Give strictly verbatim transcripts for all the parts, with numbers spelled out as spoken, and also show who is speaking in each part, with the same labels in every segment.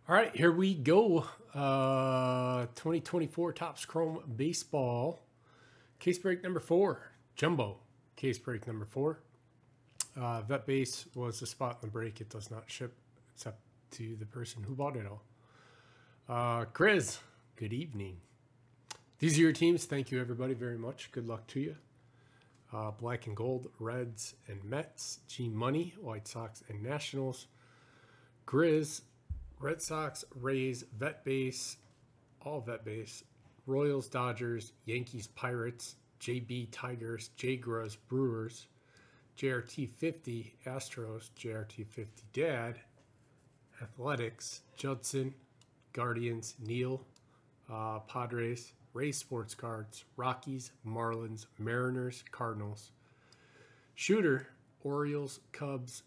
Speaker 1: All right, here we go. Uh, twenty twenty-four Topps Chrome Baseball. Case break number four. Jumbo. Case break number four. Uh, vet base was the spot in the break. It does not ship except to the person who bought it all. Uh, Chris, good evening. These are your teams. Thank you, everybody, very much. Good luck to you. Uh, black and gold, Reds and Mets. G Money, White Sox and Nationals. Grizz, Red Sox, Rays, vet base, all vet base. Royals, Dodgers, Yankees, Pirates, J B, Tigers, J Grizz, Brewers, J R T fifty, Astros, J R T fifty, Dad, Athletics, Judson, Guardians, Neil, uh, Padres, Rays Sports Cards, Rockies, Marlins, Mariners, Cardinals, Shooter, Orioles, Cubs,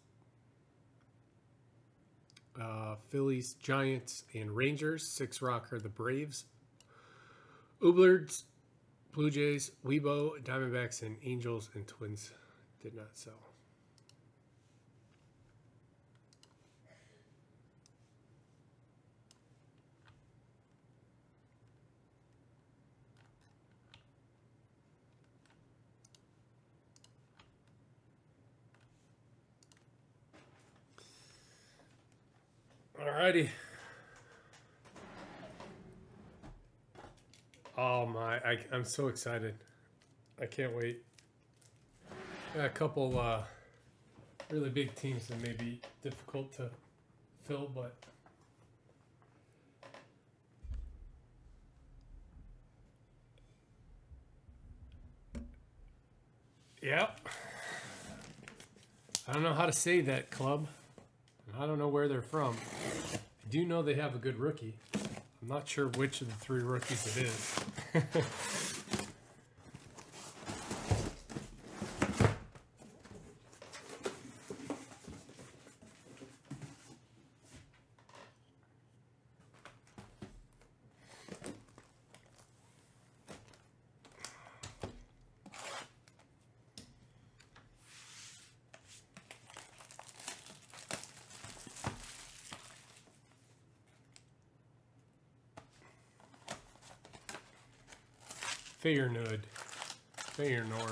Speaker 1: uh, Phillies, Giants, and Rangers. Six Rocker, the Braves, Ublards, Blue Jays, Weibo, Diamondbacks, and Angels, and Twins did not sell. Alrighty. Oh my, I, I'm so excited. I can't wait. Got a couple uh, really big teams that may be difficult to fill, but yep. I don't know how to say that, club. I don't know where they're from. I do know they have a good rookie. I'm not sure which of the three rookies it is. Feyenoord. Feyenoord.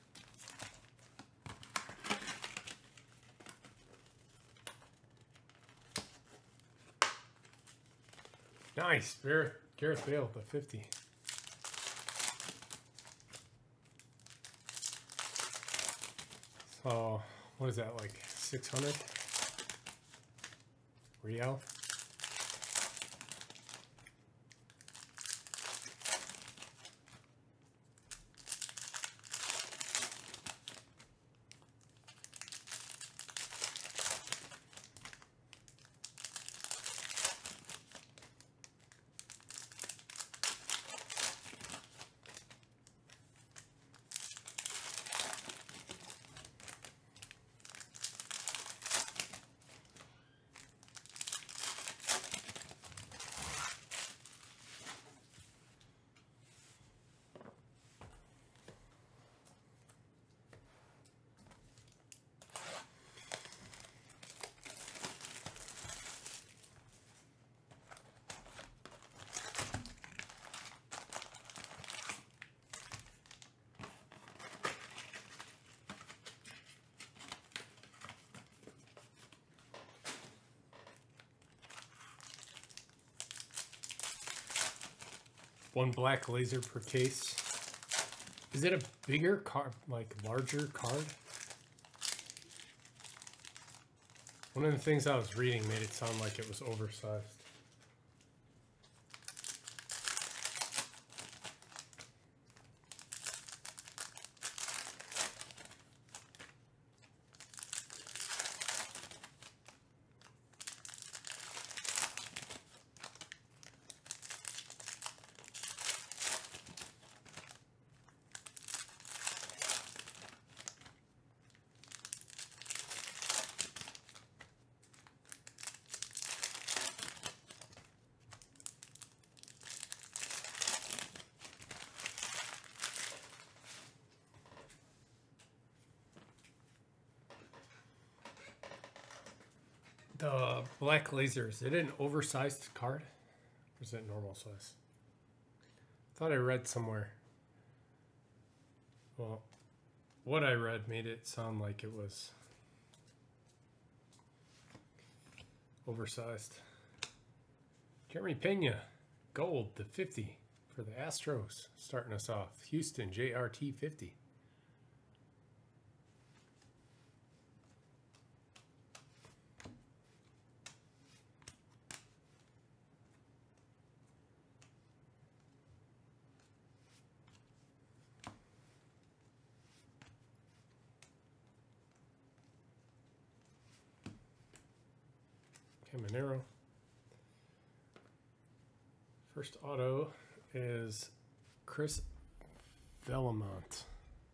Speaker 1: Nice. Gareth, Gareth Bale at fifty. So, what is that, like six hundred? Real? One black laser per case. Is it a bigger card, like larger card? One of the things I was reading made it sound like it was oversized. The black laser, is it an oversized card? Or is it normal size? Thought I read somewhere. Well, what I read made it sound like it was oversized. Jeremy Pena, gold to fifty for the Astros, starting us off. Houston, J R T fifty. Caminero. First auto is Chris Velamont.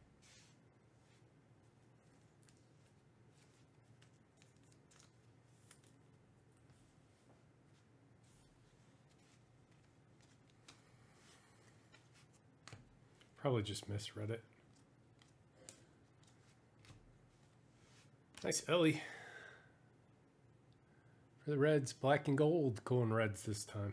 Speaker 1: Probably just misread it. Nice Ellie. For the Reds, black and gold going Reds this time.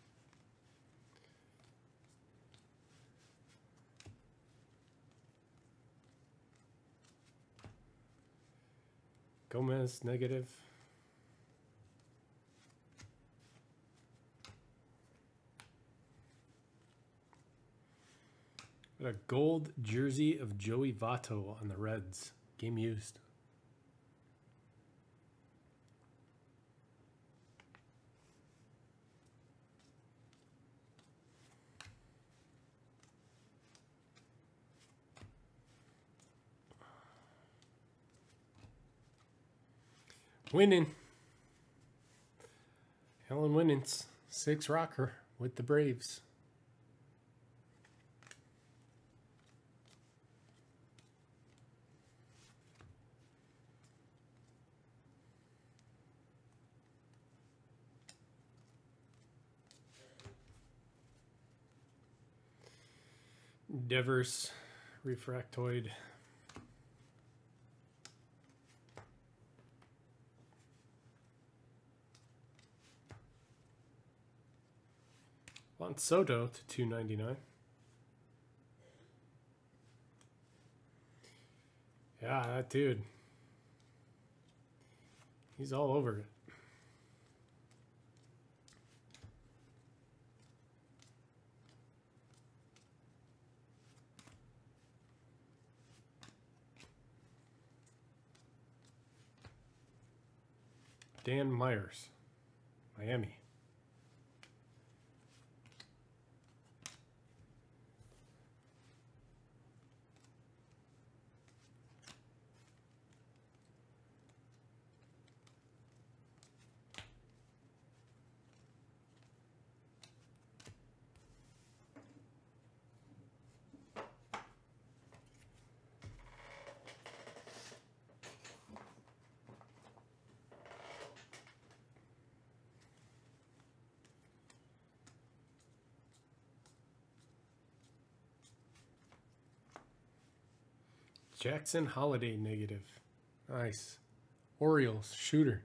Speaker 1: Gomez, negative. Got a gold jersey of Joey Votto on the Reds. Game used. Winning. Helen Winnings, six rocker with the Braves. Devers, refractoid. Juan Soto to two ninety-nine. Yeah, that dude. He's all over it. Dan Myers, Miami. Jackson Holiday, negative. Nice. Orioles, shooter.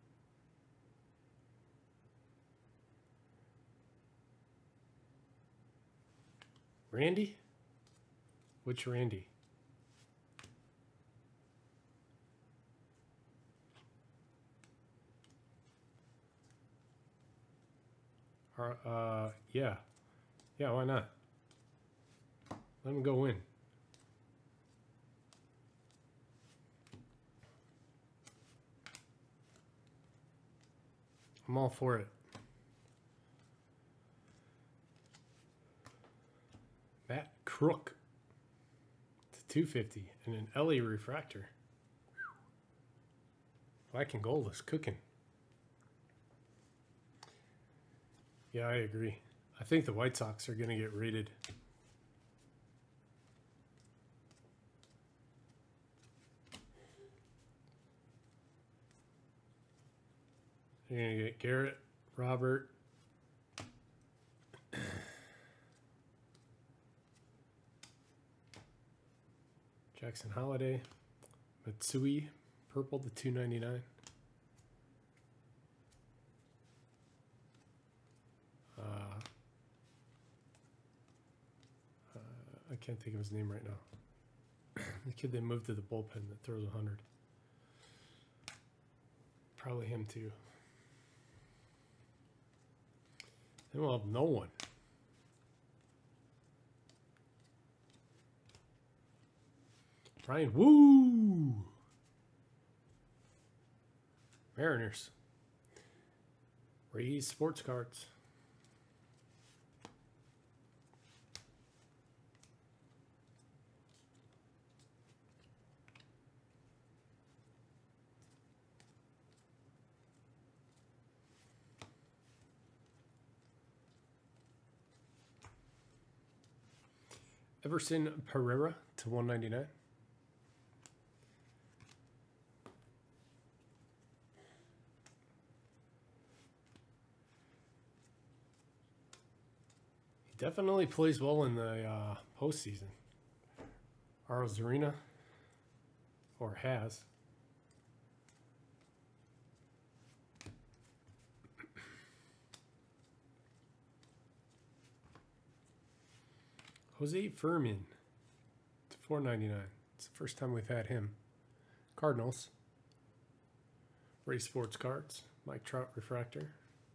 Speaker 1: Randy? Which Randy? Uh, yeah. Yeah, why not? Let him go in. I'm all for it. Matt Crook to two fifty and an Ellie refractor. Black and gold is cooking. Yeah, I agree. I think the White Sox are going to get rated. You're going to get Garrett, Robert, Jackson Holiday, Matsui, purple to two ninety-nine. I can't think of his name right now. The kid they moved to the bullpen that throws a hundred. Probably him too. Then we'll have no one. Brian Woo! Mariners. Rays sports cards. Everson Pereira to one ninety-nine. He definitely plays well in the uh, postseason. Arozarena, or has. Jose Furman to four ninety-nine. It's the first time we've had him. Cardinals. Ray Sports Cards. Mike Trout Refractor.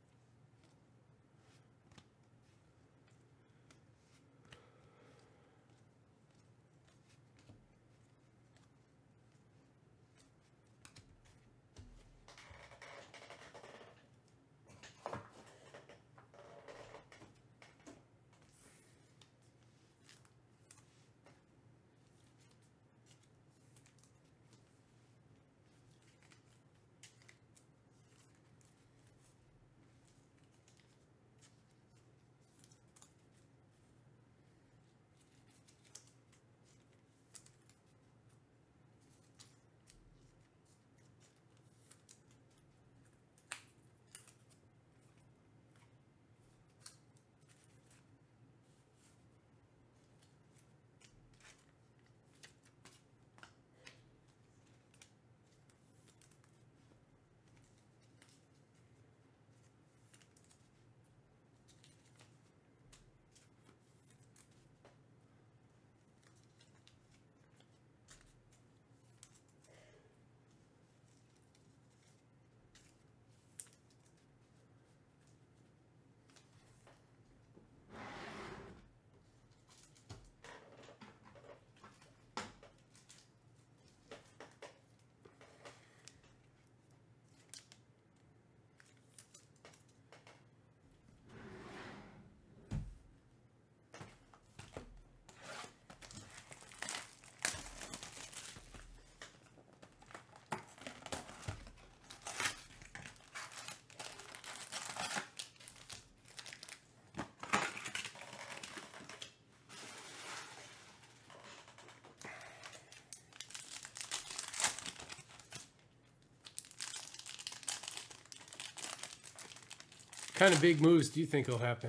Speaker 1: What kind of big moves do you think will happen?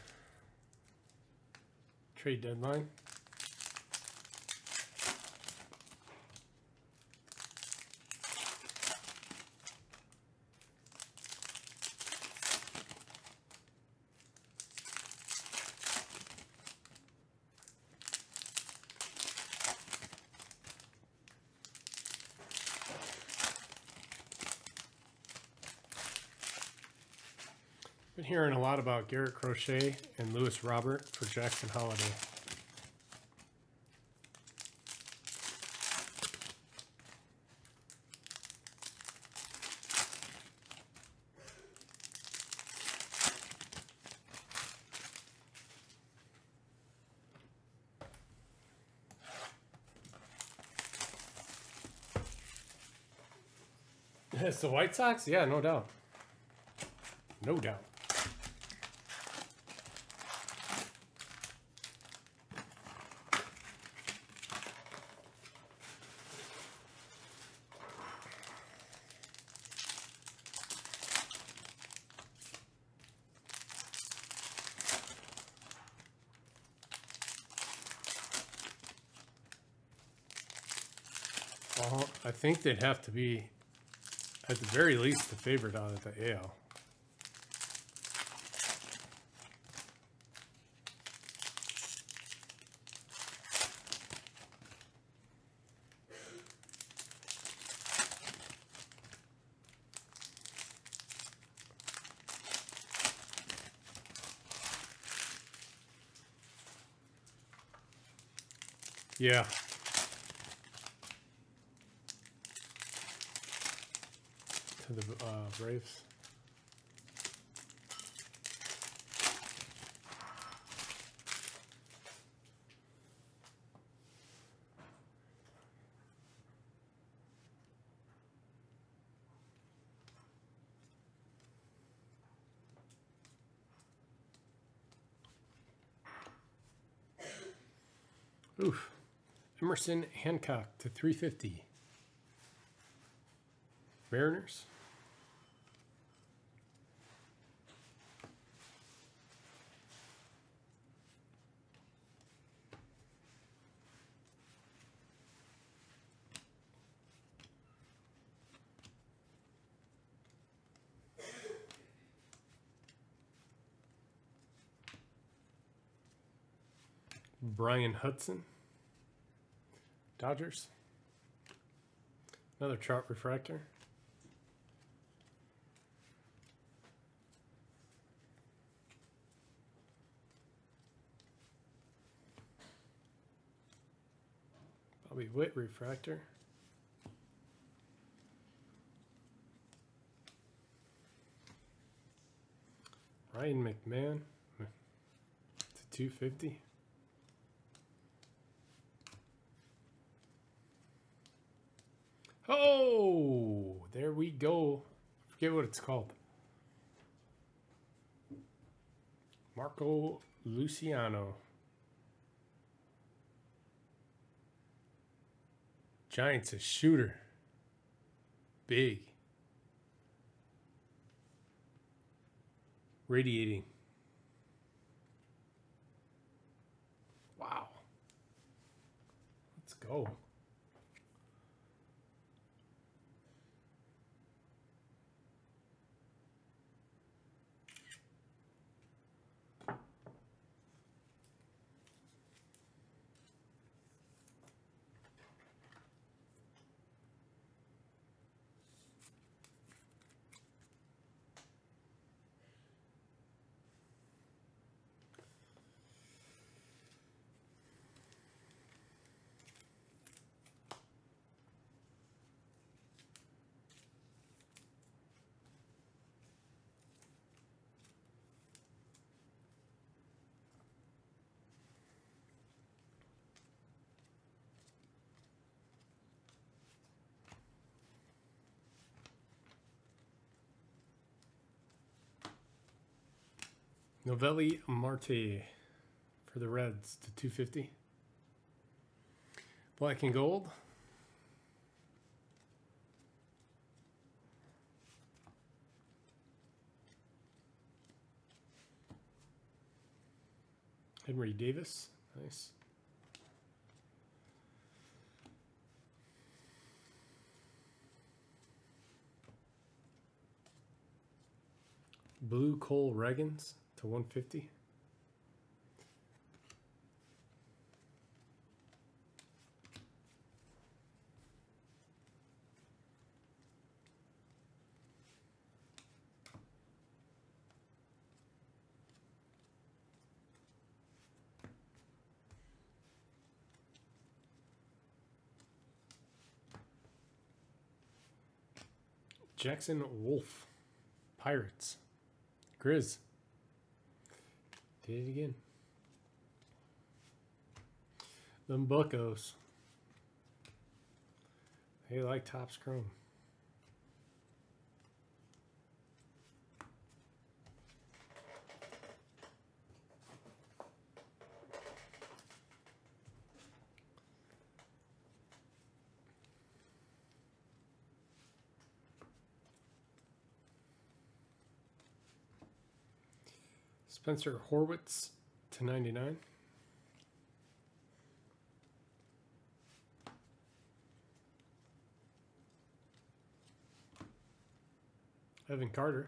Speaker 1: Trade deadline. Been hearing a lot about Garrett Crochet and Lewis Robert for Jackson Holiday. It's the White Sox? Yeah, no doubt. No doubt. Well, I think they'd have to be, at the very least, the favorite out of the A L. Yeah. To the uh, Braves. Oof. Emerson Hancock to three fifty. Mariners. Brian Hudson. Dodgers. Another Trout refractor. Bobby Witt refractor. Ryan McMahon to two fifty. Oh, there we go. I forget what it's called. Marco Luciano. Giants a shooter. Big. Radiating. Wow. Let's go. Novelli Marte for the Reds to two fifty. Black and gold. Henry Davis. Nice. Blue Cole Reagans to one fifty. Jackson Wolf, Pirates. Grizz. Did it again. Them Buccos. They like Topps Chrome. Spencer Horwitz to ninety-nine. Evan Carter.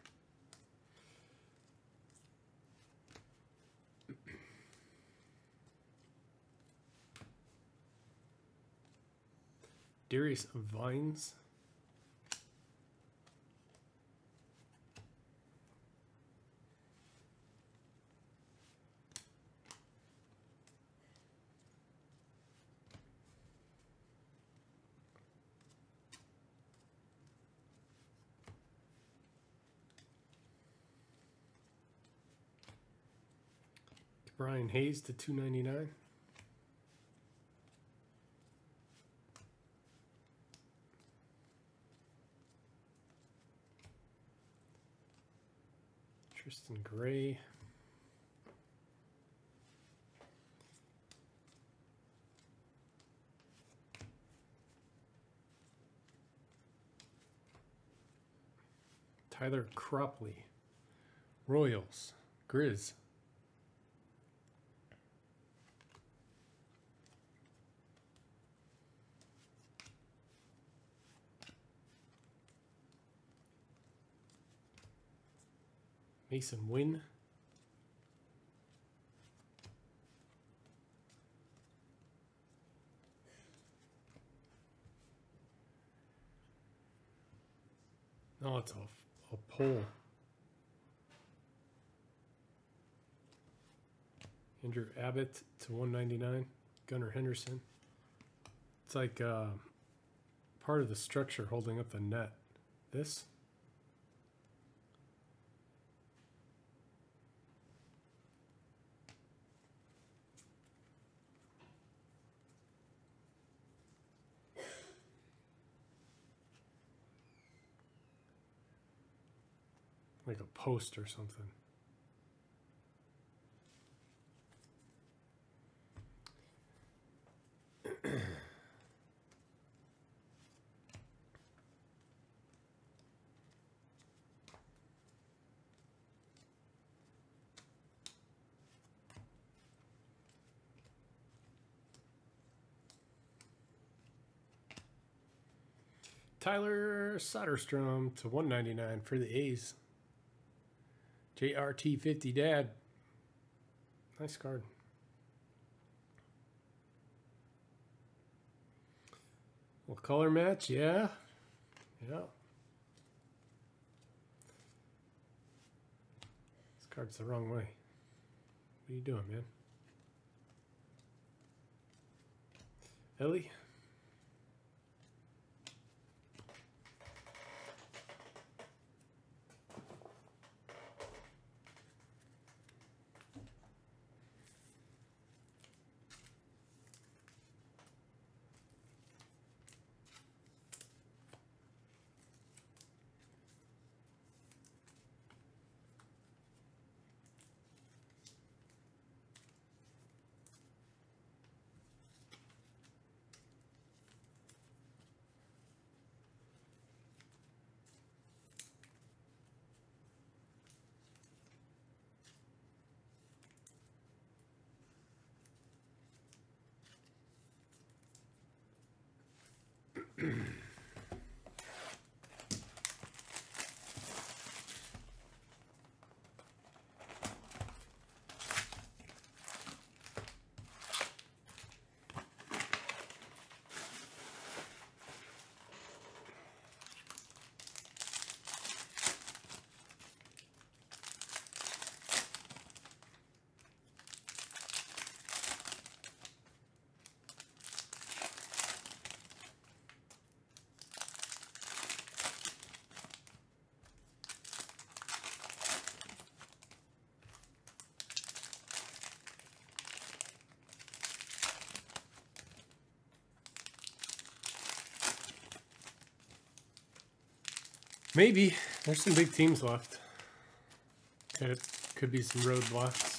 Speaker 1: Darius Vines. Brian Hayes to two ninety-nine. Tristan Gray. Tyler Cropley. Royals. Grizz. Mason Wynn. No, it's a, a pole. Andrew Abbott to one ninety-nine. Gunnar Henderson. It's like uh, part of the structure holding up the net. This. Like a post or something. Tyler Soderstrom to one ninety-nine for the A's. J R T fifty Dad. Nice card. Well, color match, yeah. Yeah. This card's the wrong way. What are you doing, man? Ellie? Maybe. There's some big teams left. Could, could be some roadblocks.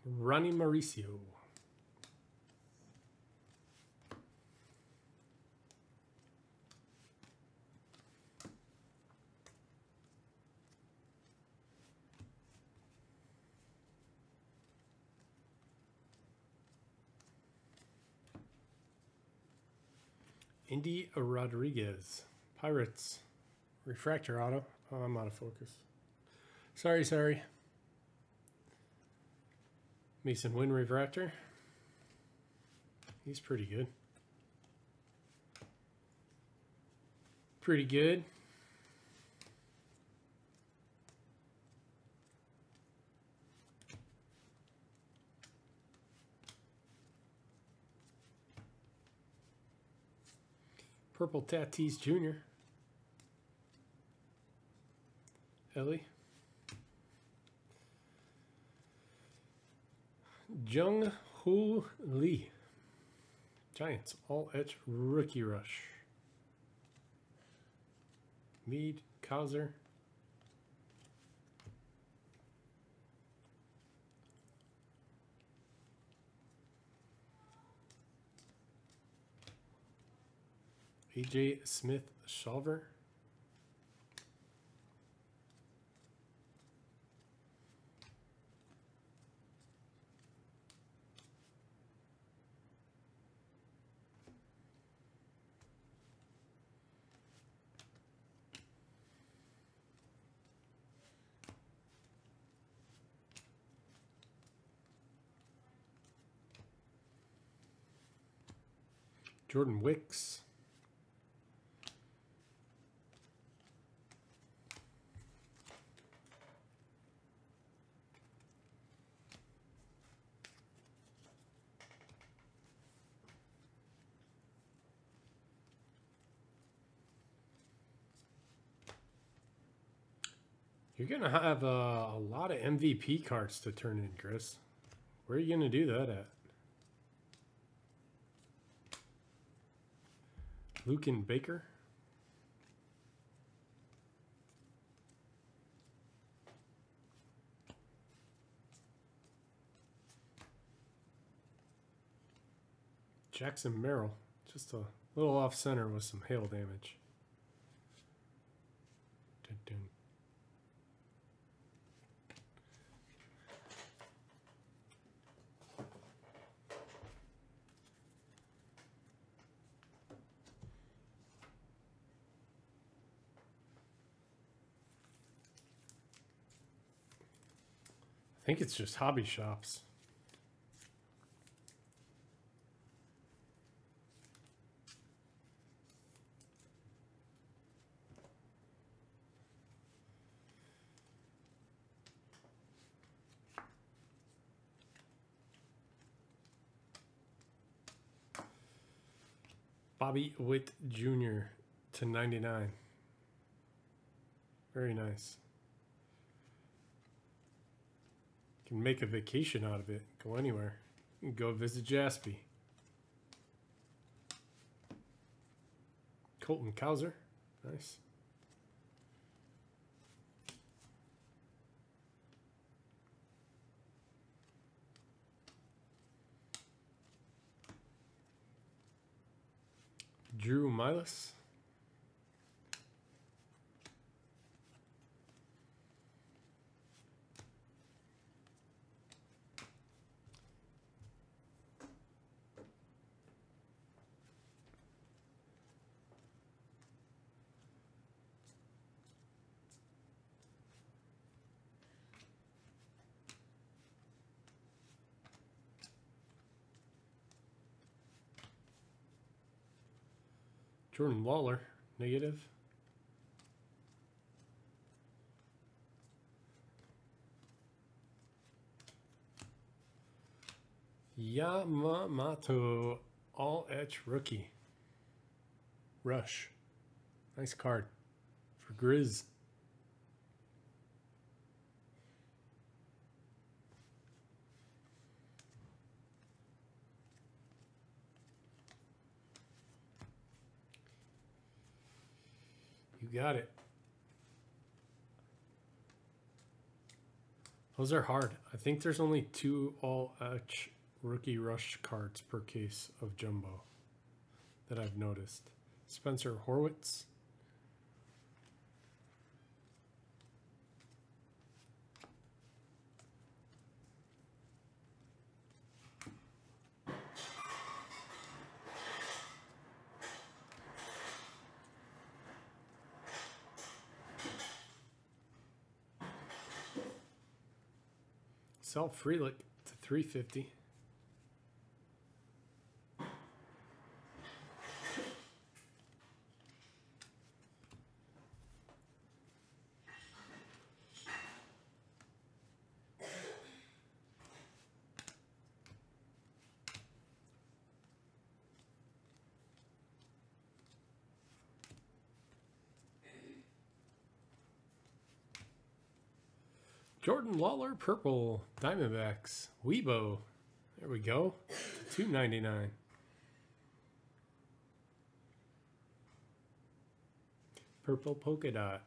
Speaker 1: Ronnie Mauricio. Indy Rodriguez. Pirates. Refractor auto. Oh, I'm out of focus. Sorry, sorry. Mason Wynn refractor. He's pretty good. Pretty good. Purple Tatis Junior Ellie. Jung Hoo Lee. Giants all etch rookie rush. Mead, Kauser. A J Smith Shawver. Jordan Wicks. You're going to have uh, a lot of M V P cards to turn in, Chris. Where are you going to do that at? Lucan Baker. Jackson Merrill. Just a little off center with some hail damage. Dun, dun. I think it's just hobby shops. Bobby Witt Junior to ninety-nine. Very nice. Can make a vacation out of it. Go anywhere. You can go visit Jaspy. Colton Cowser. Nice. Drew Milas. Jordan Waller, negative. Yamamoto, all etch rookie. Rush. Nice card for Grizz. You got it. Those are hard. I think there's only two all-H rookie rush cards per case of jumbo that I've noticed. Spencer Horwitz. Sal Frelick to three fifty. Jordan Lawler, purple, Diamondbacks, Weibo. There we go. two ninety-nine. Purple polka dot.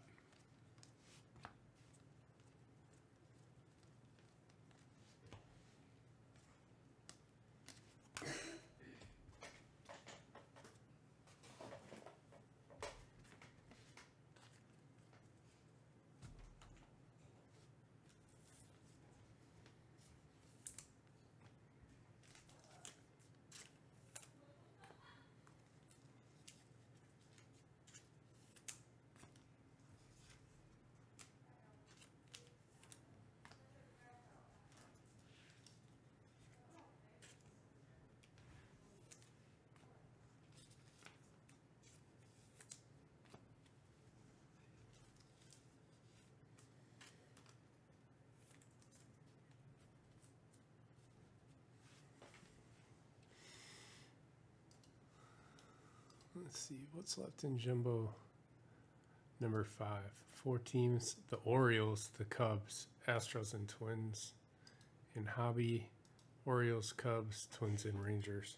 Speaker 1: Let's see what's left in jumbo number five. Four teams: the Orioles, the Cubs, Astros, and Twins. In hobby, Orioles, Cubs, Twins, and Rangers.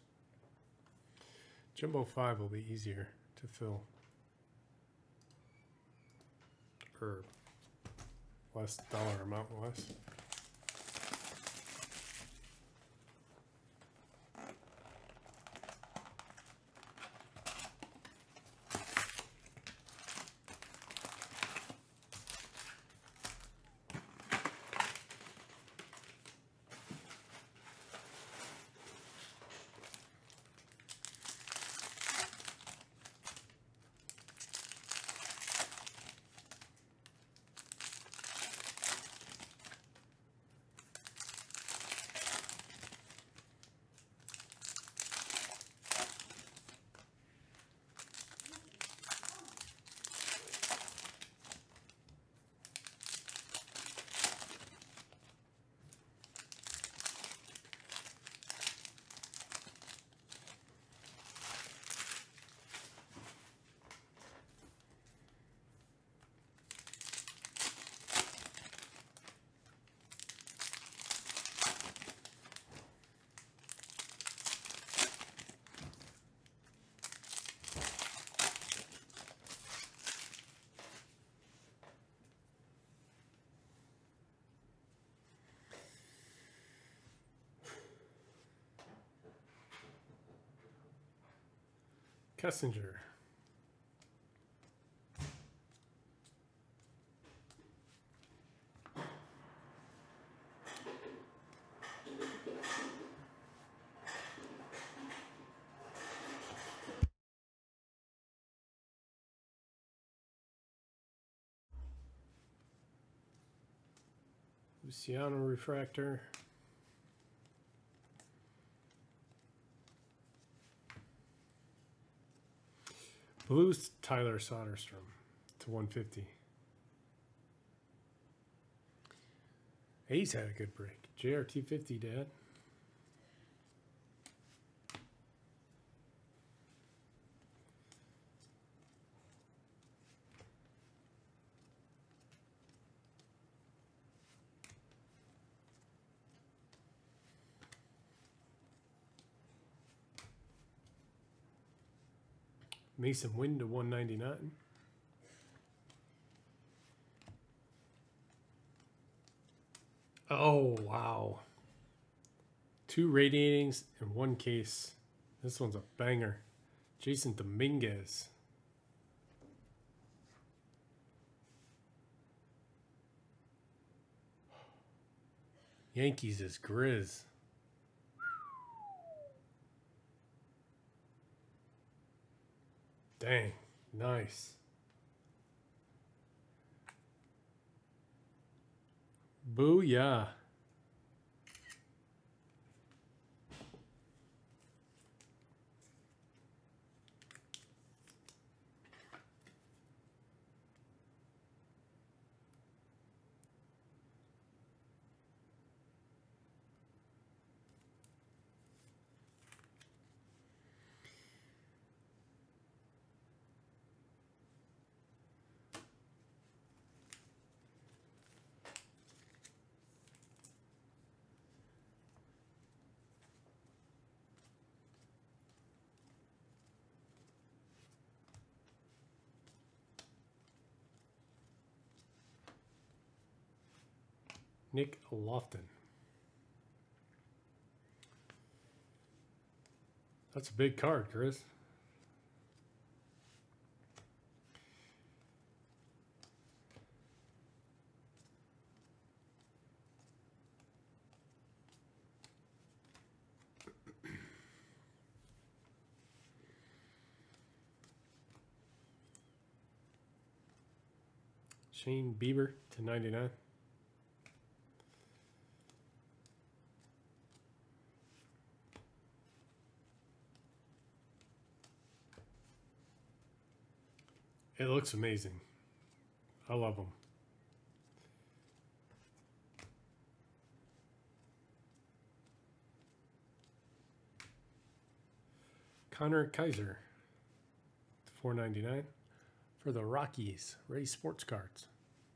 Speaker 1: Jumbo five will be easier to fill, or less dollar amount wise. Kessinger. Luciano refractor. Blues, Tyler Soderstrom to one fifty. He's had a good break. J R T fifty, Dad. Mason Wynn to one ninety-nine. Oh, wow. Two radiatings and one case. This one's a banger. Jason Dominguez. Yankees is Grizz. Dang, nice. Booyah. Nick Lofton. That's a big card, Chris. Shane Bieber to ninety-nine. It looks amazing. I love them. Connor Kaiser, four ninety-nine for the Rockies. Rays Sports Cards.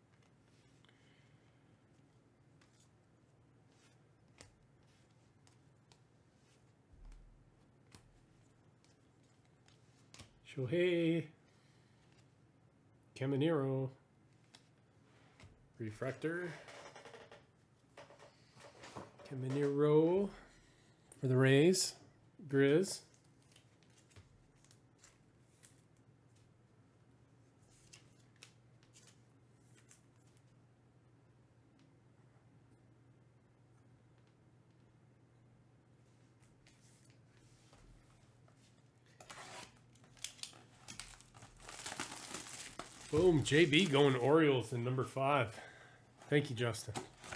Speaker 1: Shohei Caminero. Refractor. Caminero for the Rays. Grizz. Boom, J B going Orioles in number five. Thank you, Justin.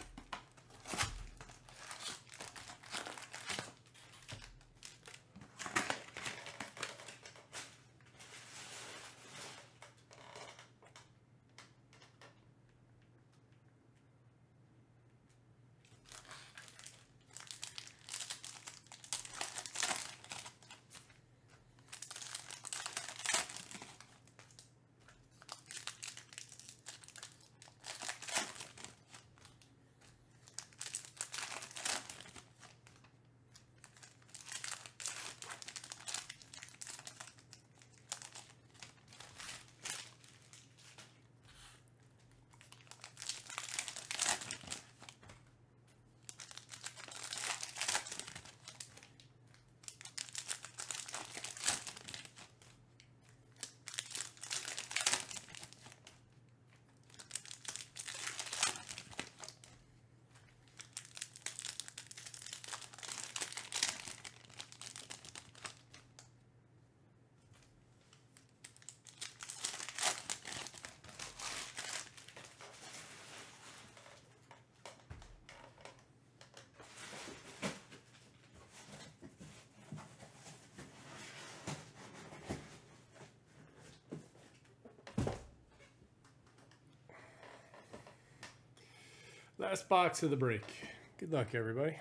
Speaker 1: Last box of the break. Good luck, everybody.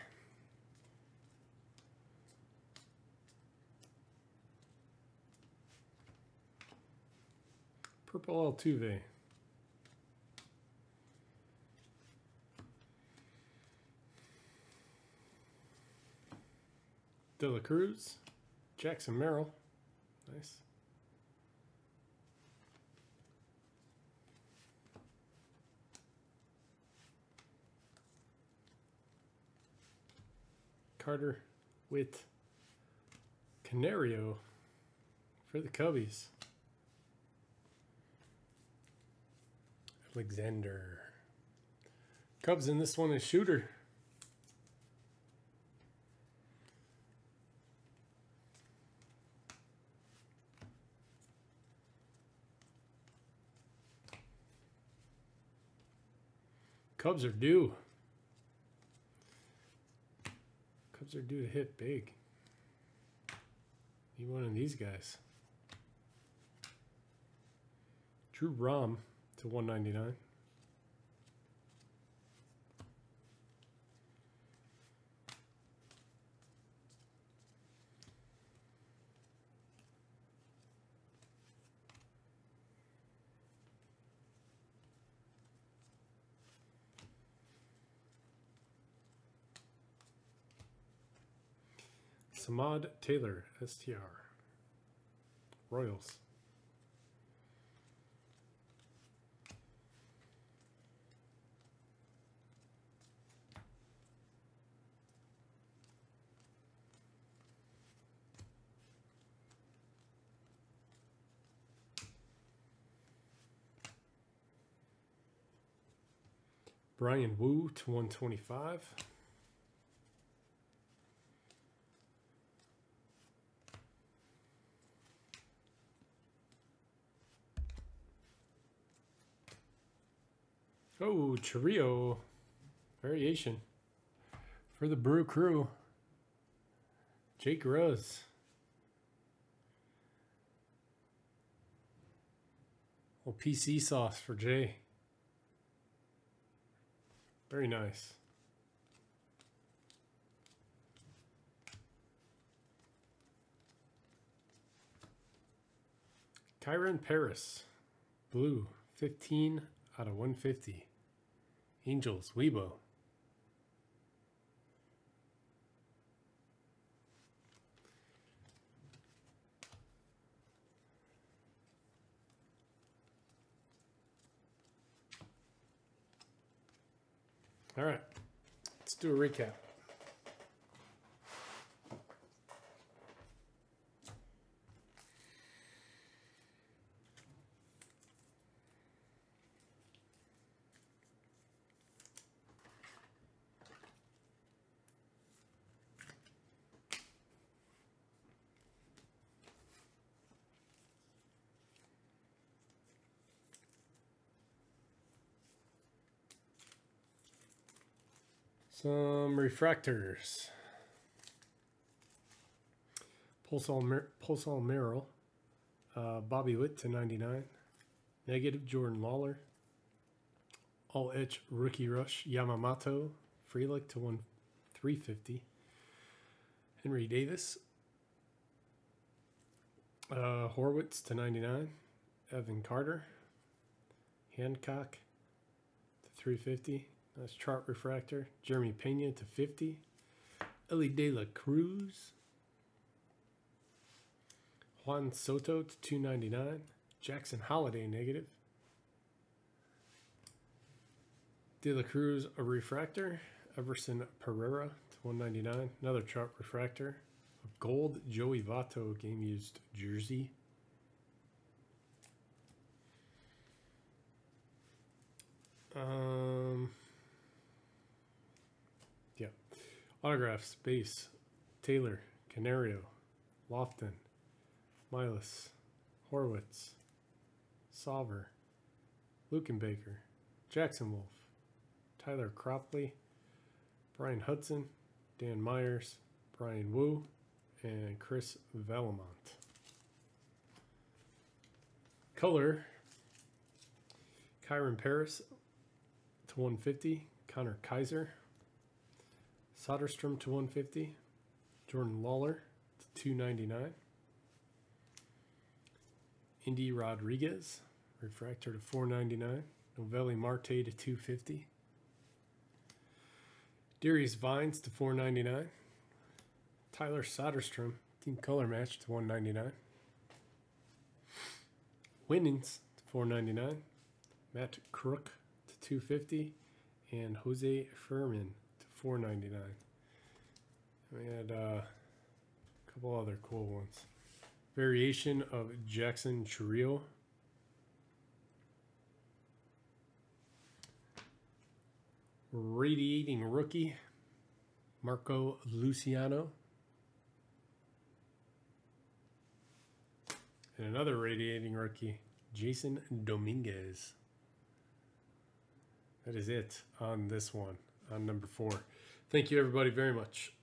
Speaker 1: Purple Altuve. De La Cruz. Jackson Merrill. Nice. Carter with Canario for the Cubbies. Alexander. Cubs in this one is Shooter. Cubs are due. Cubs are due to hit big. Need one of these guys. Drew Rom to one ninety-nine. Samad Taylor, S T R. Royals. Brian Wu to one twenty-five. Oh, Chirrio variation for the Brew Crew. Jake Rose. Oh, P C sauce for Jay. Very nice. Kyron Paris. Blue. fifteen out of one fifty. Angels, Weibo. All right, let's do a recap. Some refractors. Pulsar, Pulsar Merrill. Uh, Bobby Witt to ninety-nine. Negative Jordan Lawler. All Etch Rookie Rush. Yamamoto. Frelick to one three fifty. Henry Davis. Uh, Horwitz to ninety-nine. Evan Carter. Hancock to three fifty. That's Chart Refractor. Jeremy Pena to fifty. Ellie De La Cruz. Juan Soto to two ninety-nine. Jackson Holiday negative. De La Cruz a refractor. Everson Pereira to one ninety-nine. Another Chart Refractor. A gold Joey Votto game used jersey. Um. Yeah. Autographs, base, Taylor, Canario, Lofton, Milas, Horwitz, Sauver, Lukenbaker, Jackson Wolf, Tyler Cropley, Brian Hudson, Dan Myers, Brian Wu, and Chris Valamont. Color, Kyron Paris to one fifty, Connor Kaiser, Soderstrom to one fifty, Jordan Lawler to two ninety-nine, Indy Rodriguez, refractor to four ninety-nine, Novelli Marte to two fifty, Darius Vines to four ninety-nine, Tyler Soderstrom, team color match to one ninety-nine, Winans to four ninety-nine, Matt Crook to two fifty, and Jose Furman to four ninety-nine. We had uh, a couple other cool ones. Variation of Jackson Chourio. Radiating rookie, Marco Luciano. And another radiating rookie, Jason Dominguez. That is it on this one, on number four. Thank you, everybody, very much.